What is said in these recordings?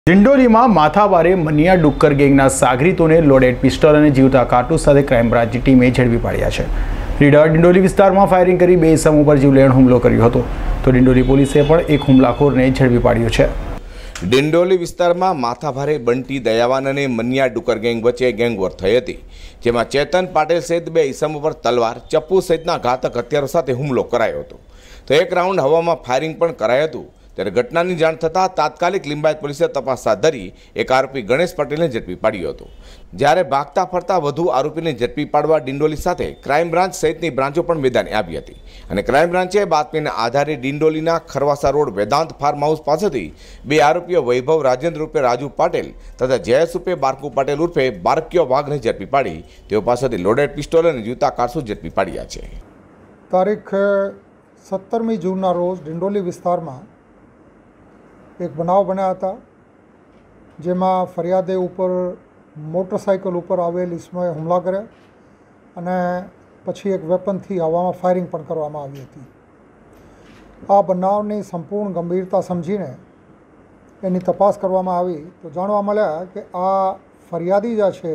ડિંડોલીમાં માથાભારે મનિયા ડુક્કર ગેંગના સાગરીતોને loaded pistol અને જીવતા કારતૂસ સાથે ક્રાઇમ બ્રાન્ચની ટીમે ઝડપી પાડ્યા છે। રીડર ડિંડોલી વિસ્તારમાં ફાયરિંગ કરી બે ઇસમો પર જીવલેણ હુમલો કર્યો હતો, તો ડિંડોલી પોલીસે પણ એક હુમલાખોરને ઝડપી પાડ્યો છે। ડિંડોલી વિસ્તારમાં માથાભારે બંટી દયાવાન અને મનિયા ડુક્કર ગેંગ વચ્ચે ગેંગવોર થઈ હતી, જેમાં ચેતન પાટેલ સહિત બે ઇસમો પર તલવાર, ચપ્પુ સહિતના ઘાતક હથિયારો સાથે હુમલો કરાયો હતો, તો એક રાઉન્ડ હવામાં ફાયરિંગ પણ કરાયું હતું। ત્યારે ઘટનાની જાણ થતાં તાત્કાલિક લિંબાયત પોલીસે તપાસ હાથ ધરી એક આરોપી ગણેશ પટેલને ઝડપી પાડ્યો હતો, જ્યારે ભાગતા ફરતા વધુ આરોપીને ઝડપી પાડવા ડિંડોલી સાથે ક્રાઇમ બ્રાન્ચ સહિતની બ્રાન્ચો પણ મેદાને આવી હતી અને ક્રાઇમ બ્રાન્ચે બાતમીના આધારે ડિંડોલીના ખરવાસા રોડ વેદાંત ફાર્મ હાઉસ પાસેથી બે આરોપીઓ વૈભવ રાજેન્દ્ર ઉર્ફે રાજુ પાટેલ તથા જયેશ ઉર્ફે બારકુ પાટેલ ઉર્ફે બારકીયો વાઘને ઝડપી પાડી તેઓ પાસેથી લોડેડ પિસ્તોલ અને જૂતા કારતૂસ ઝડપી પાડ્યા છે। તારીખ 17મી જૂનના રોજ ડિંડોલી વિસ્તારમાં એક બનાવ બન્યા હતા, જેમાં ફરિયાદે ઉપર મોટરસાઇકલ ઉપર આવેલ ઇસમોએ હુમલા કર્યા અને પછી એક વેપનથી હવામાં ફાયરિંગ પણ કરવામાં આવી હતી। આ બનાવની સંપૂર્ણ ગંભીરતા સમજીને એની તપાસ કરવામાં આવી તો જાણવા મળ્યા કે આ ફરિયાદી જે છે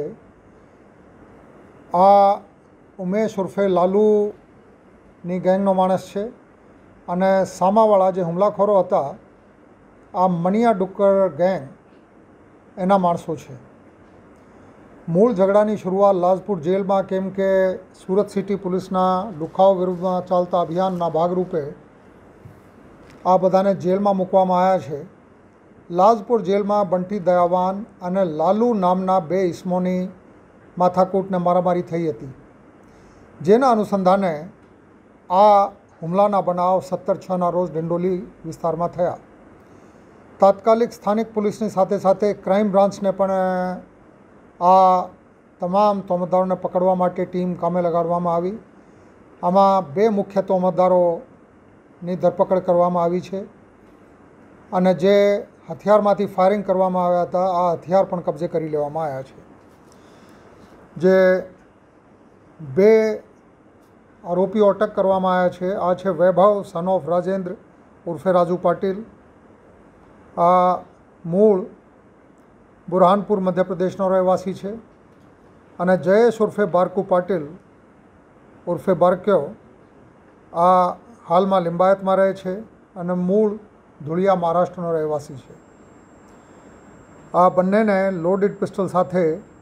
આ ઉમેશ ઉર્ફે લાલુની ગેંગનો માણસ છે અને સામાવાળા જે હુમલાખોરો હતા આ મનિયા ડુક્કર ગેંગ એના માણસો છે। મૂળ ઝઘડાની શરૂઆત લાજપુર જેલમાં, કેમ કે સુરત સિટી પોલીસના લુખાઓ વિરુદ્ધમાં ચાલતા અભિયાનના ભાગરૂપે આ બધાને જેલમાં મૂકવામાં આવ્યા છે। લાજપુર જેલમાં બંટી દયાવાન અને લાલુ નામના બે ઇસમોની માથાકૂટને મારામારી થઈ હતી, જેના અનુસંધાને આ હુમલાના બનાવ 17/6ના રોજ ડિંડોલી વિસ્તારમાં થયા। તાત્કાલિક સ્થાનિક પોલીસની સાથે સાથે ક્રાઇમ બ્રાન્ચને પણ આ તમામ તોમતદારોને પકડવા માટે ટીમ કામે લગાડવામાં આવી। આમાં બે મુખ્ય તોમતદારોની ધરપકડ કરવામાં આવી છે અને જે હથિયારમાંથી ફાયરિંગ કરવામાં આવ્યા હતા આ હથિયાર પણ કબજે કરી લેવામાં આવ્યા છે। જે બે આરોપીઓ અટક કરવામાં આવ્યા છે આ છે વૈભવ સન ઓફ રાજેન્દ્ર ઉર્ફે રાજુ પાટીલ, આ મૂળ બુરહાનપુર મધ્યપ્રદેશનો રહેવાસી છે, અને જયેશ ઉર્ફે બારકુ પાટીલ ઉર્ફે બારક્યો આ હાલમાં લિંબાયતમાં રહે છે અને મૂળ ધુળિયા મહારાષ્ટ્રનો રહેવાસી છે। આ બંનેને લોડેડ પિસ્તોલ સાથે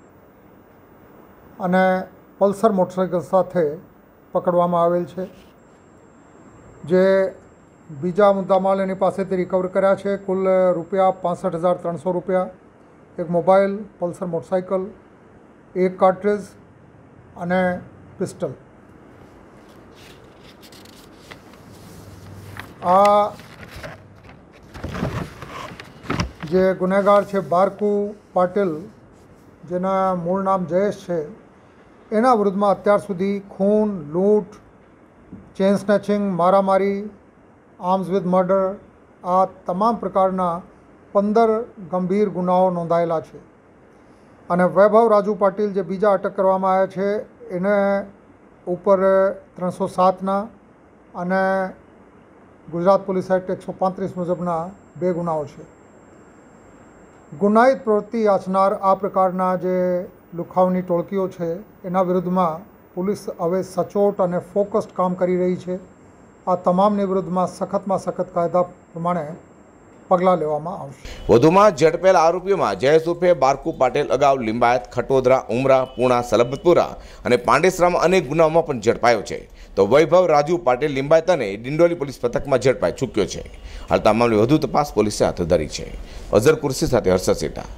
અને પલ્સર મોટરસાઇકલ સાથે પકડવામાં આવેલ છે। જે બીજા મુદ્દામાલ એની પાસેથી રિકવર કર્યા છે કુલ ₹65,300, એક મોબાઈલ, પલ્સર મોટરસાઇકલ, એક કાર્ટ્રેજ અને પિસ્ટલ। આ જે ગુનેગાર છે બારકુ પાટીલ, જેના મૂળ નામ જયેશ છે, એના વિરુદ્ધમાં અત્યાર સુધી ખૂન, લૂંટ, ચેન સ્નેચિંગ, મારામારી, આર્મ્સ વિથ મર્ડર આ તમામ પ્રકારના 15 ગંભીર ગુનાઓ નોંધાયેલા છે। અને વૈભવ રાજુ પાટીલ જે બીજા અટક કરવામાં આવ્યા છે એને ઉપર 307ના અને ગુજરાત પોલીસ એક્ટ 135 મુજબના બે ગુનાઓ છે। ગુનાહિત પ્રવૃત્તિ આચનાર આ પ્રકારના જે લુખાઓની ટોળકીઓ છે એના વિરુદ્ધમાં પોલીસ હવે સચોટ અને ફોકસ્ડ કામ કરી રહી છે। આ તમામની વિરુદ્ધમાં સખતમાં સખત કાયદા પ્રમાણે પગલાં લેવામાં આવશે। વધુમાં ઝડપેલા આરોપીઓમાં જયેશ ઉર્ફે બારકુ પાટેલ અગાઉ લિંબાયત, ખટોદરા, ઉમરા, પૂણા, સલબતપુરા અને પાંડેસરામાં અનેક ગુનાઓમાં પણ ઝડપાયો છે, તો વૈભવ રાજુ પાટેલ લિંબાયત અને ડિંડોલી પોલીસ પથકમાં ઝડપાઈ ચૂક્યો છે। હાલ તમામની વધુ તપાસ પોલીસે હાથ ધરી છે। અઝર કુર્સી સાથે હર્ષદ સેઠા।